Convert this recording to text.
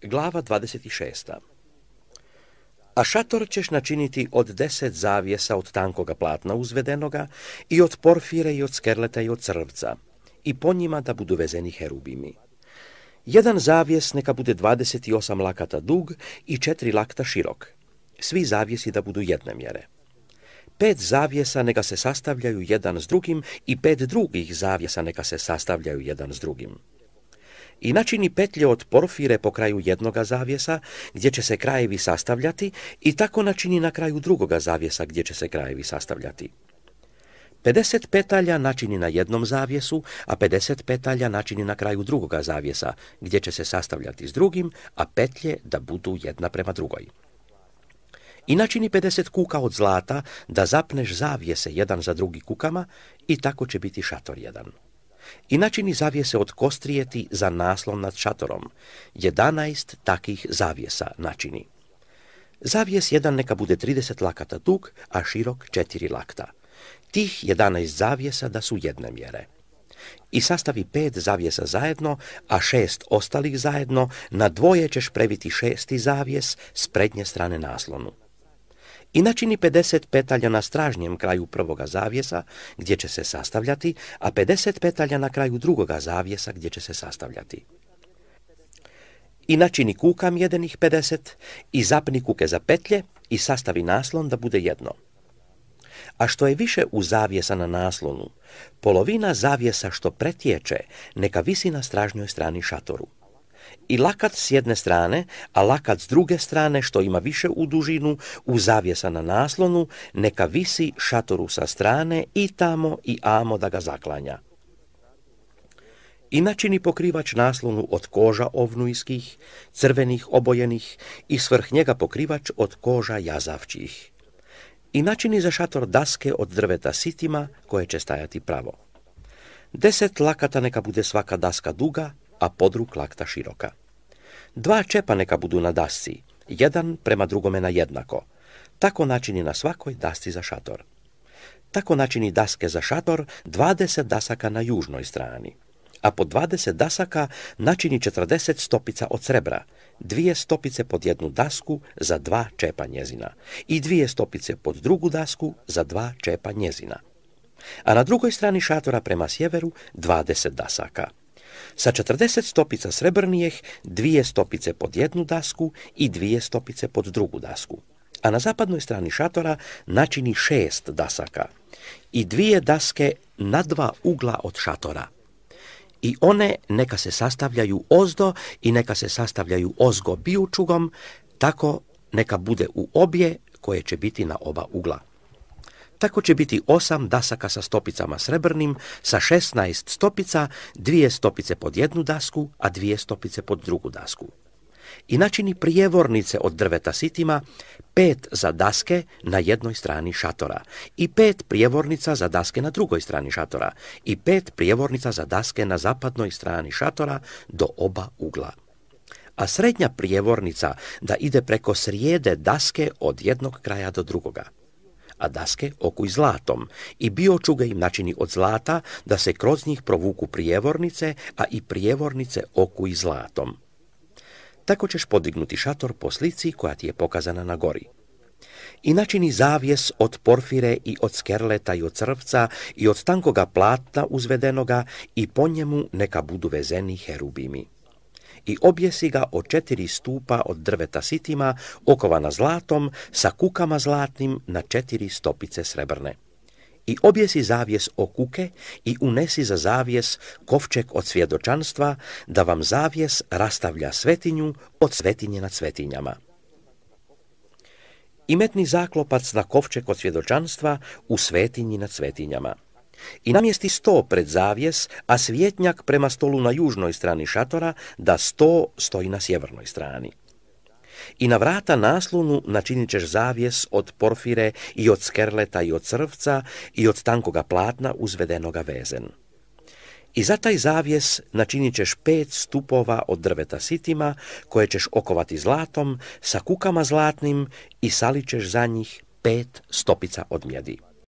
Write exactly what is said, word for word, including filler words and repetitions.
Glava dvadeset šest. A šator ćeš načiniti od deset zavjesa od tankoga platna uzvedenoga i od porfire i od skerleta i od crvca, i po njima da budu vezeni herubimi. Jedan zavjes neka bude dvadeset osam lakata dug i četiri lakta širok, svi zavjesi da budu jedne mjere. Pet zavjesa neka se sastavljaju jedan s drugim i pet drugih zavjesa neka se sastavljaju jedan s drugim. I načini petlje od porfire po kraju jednoga zavjesa, gdje će se krajevi sastavljati, i tako načini na kraju drugoga zavjesa, gdje će se krajevi sastavljati. pedeset petalja načini na jednom zavjesu, a pedeset petalja načini na kraju drugoga zavjesa, gdje će se sastavljati s drugim, a petlje da budu jedna prema drugoj. I načini pedeset kuka od zlata, da zapneš zavjese jedan za drugi kukama, i tako će biti šator jedan. I načini zavjese od kostrijeti za naslon nad šatorom, jedanaest takih zavjesa načini. Zavjes jedan neka bude trideset lakata dug, a širok četiri lakta. Tih jedanaest zavjesa da su jedne mjere. I sastavi pet zavjesa zajedno, a šest ostalih zajedno, na dvoje ćeš previti šesti zavjes s prednje strane naslonu. I načini pedeset petalja na stražnjem kraju prvoga zavjesa, gdje će se sastavljati, a pedeset petalja na kraju drugoga zavjesa, gdje će se sastavljati. I načini kuka mjedenih pedeset, i zapni kuke za petlje, i sastavi naslon da bude jedno. A što je više u zavjesa na naslonu, polovina zavjesa što pretječe, neka visi na stražnjoj strani šatoru. I lakat s jedne strane, a lakat s druge strane, što ima više u dužinu, u zavjesa na naslonu, neka visi šatoru sa strane i tamo i amo da ga zaklanja. I načini pokrivač naslonu od koža ovnujskih, crvenih obojenih, i svrh njega pokrivač od koža jazavčih. I načini za šator daske od drveta sitima, koje će stajati pravo. Deset lakata neka bude svaka daska duga, a podruk lakta široka. Dva čepa neka budu na dasci, jedan prema drugome na jednako. Tako načini na svakoj dasci za šator. Tako načini daske za šator dvadeset dasaka na južnoj strani, a po dvadeset dasaka načini četrdeset stopica od srebra, dvije stopice pod jednu dasku za dva čepa njezina i dvije stopice pod drugu dasku za dva čepa njezina. A na drugoj strani šatora prema sjeveru dvadeset dasaka. Sa četrdeset stopica srebrnijih, dvije stopice pod jednu dasku i dvije stopice pod drugu dasku. A na zapadnoj strani šatora načini šest dasaka i dvije daske na dva ugla od šatora. I one neka se sastavljaju ozdo i neka se sastavljaju ozgo bijučugom, tako neka bude u obje koje će biti na oba ugla. Tako će biti osam dasaka sa stopicama srebrnim, sa šesnaest stopica, dvije stopice pod jednu dasku, a dvije stopice pod drugu dasku. I načini prijevornice od drveta sitima, pet za daske na jednoj strani šatora, i pet prijevornica za daske na drugoj strani šatora, i pet prijevornica za daske na zapadnoj strani šatora do oba ugla. A srednja prijevornica da ide preko srijede daske od jednog kraja do drugoga. A daske okuj zlatom i biočuge im načini od zlata da se kroz njih provuku prijevornice, a i prijevornice okuj zlatom. Tako ćeš podignuti šator po slici koja ti je pokazana na gori. I načini zavjes od porfire i od skerleta i od crvca i od tankoga platna uzvedenoga i po njemu neka budu vezeni herubimi. I objesi ga od četiri stupa od drveta sitima, okovana zlatom, sa kukama zlatnim na četiri stopice srebrne. I objesi zavjes o kuke i unesi za zavjes kovčeg od svjedočanstva, da vam zavjes rastavlja svetinju od svetinje nad svetinjama. I metni zaklopac na kovčeg od svjedočanstva u svetinji nad svetinjama. I namjesti sto pred zavjes, a svjetnjak prema stolu na južnoj strani šatora, da sto stoji na sjevernoj strani. I na vrata naslonu načinit ćeš zavjes od porfire i od skerleta i od crvca i od tankoga platna uzvedenoga vezen. I za taj zavjes načinit ćeš pet stupova od drveta sitima, koje ćeš okovati zlatom, sa kukama zlatnim, i salit ćeš za njih pet stopica od mjedi.